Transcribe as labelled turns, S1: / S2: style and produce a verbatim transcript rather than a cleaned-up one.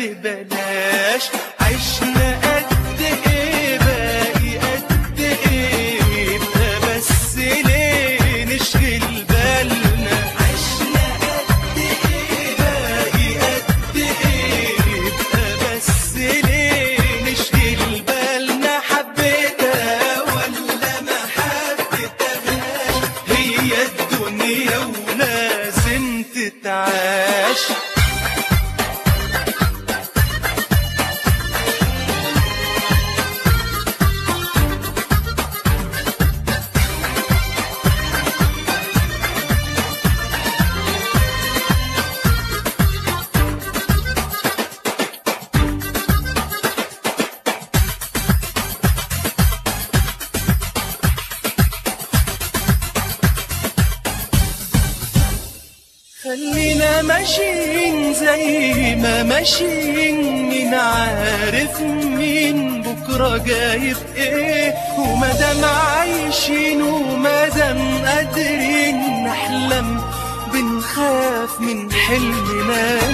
S1: ببلاش. عشنا قد ايه باقي قد ايه، يبقى بس ليه نشغل بالنا. عشنا قد ايه باقي قد ايه، يبقى بس ليه نشغل بالنا. حبيتها ولا ما حبيتهاش، هي الدنيا ولازم تتعاش. خلينا ماشيين زي ما ماشيين، مين عارف مين بكرة جايب ايه. ومادام عايشين ومادام قادرين نحلم، بنخاف من حلمنا